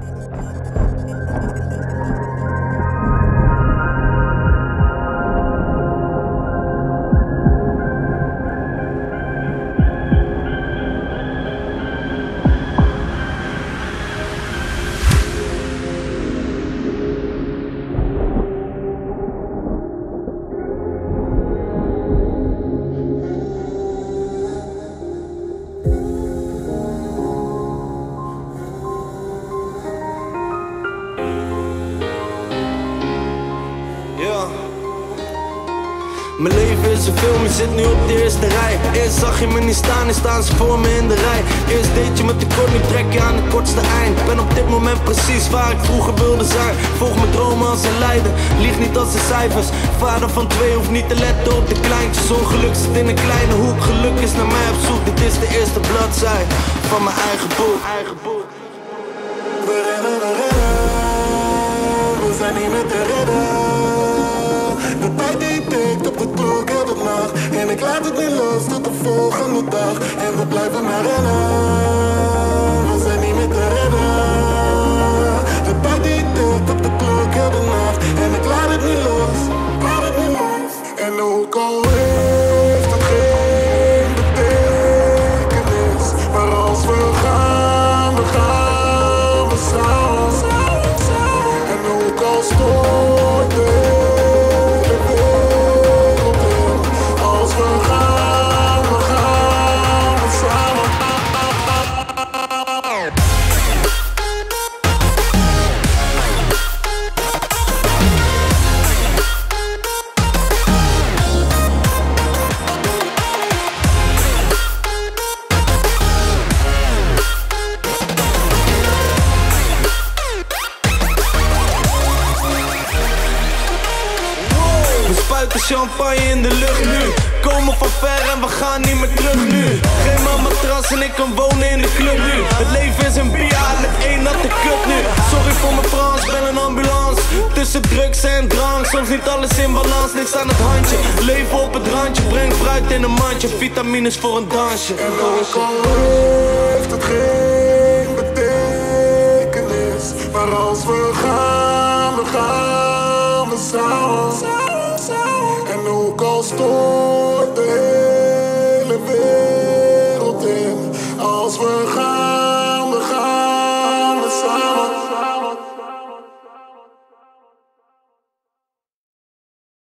Mijn leven is een film, je zit nu op de eerste rij. Eerst zag je me niet staan, nu staan ze voor me in de rij. Eerst deed je met de kort, nu trek je aan het kortste eind. Ben op dit moment precies waar ik vroeger wilde zijn. Volg mijn dromen als een leider, lieg niet als de cijfers. Vader van 2 hoeft niet te letten op de kleintjes. Ongeluk zit in een kleine hoek, geluk is naar mij op zoek. Dit is de eerste bladzij van mijn eigen boek. We rennen, we zijn niet meer te redden. De tijd die tikt op de klok heel de nacht. En ik laat het niet los tot de volgende dag. En we blijven maar rennen. We zijn niet meer te redden. De tijd die tikt op de klok heel de nacht. En ik laat het niet los, laat het niet los. En ook al heeft het geen betekenis, maar als we gaan, we gaan we samen. En ook al stort het. Champagne in de lucht nu. Komen van ver en we gaan niet meer terug nu. Geen man matras en ik kan wonen in de club nu. Het leven is een bier met één natte kut nu. Sorry voor mijn Frans, ben een ambulance. Tussen drugs en drank, soms niet alles in balans. Niks aan het handje, leven op het randje. Breng fruit in een mandje, vitamines voor een dansje. En ook al heeft het geen betekenis, maar als we gaan, we gaan we samen. En ook al stort